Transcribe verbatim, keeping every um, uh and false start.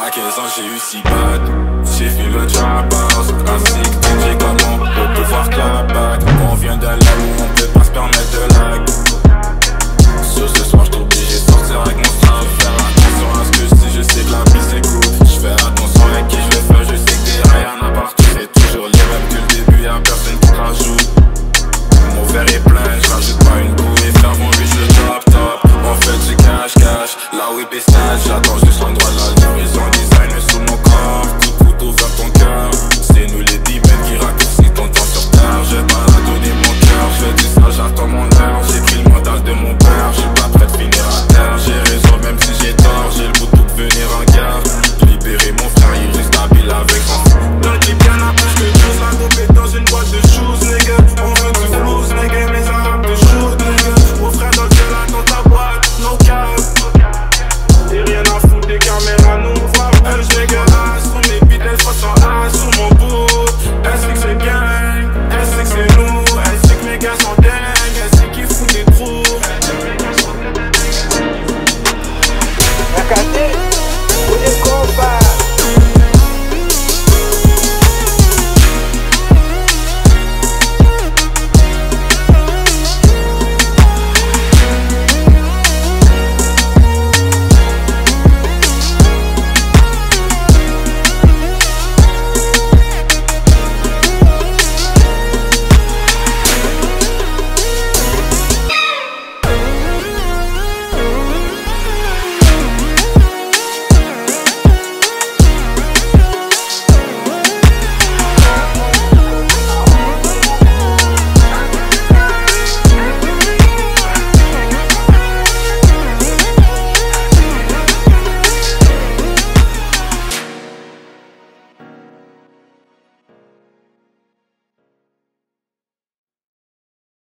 À quinze ans j'ai eu si bad. J'ai vu le trap house, classique, D J comment pour pouvoir clap back. On vient d'un lac où on peut pas se permettre de lag.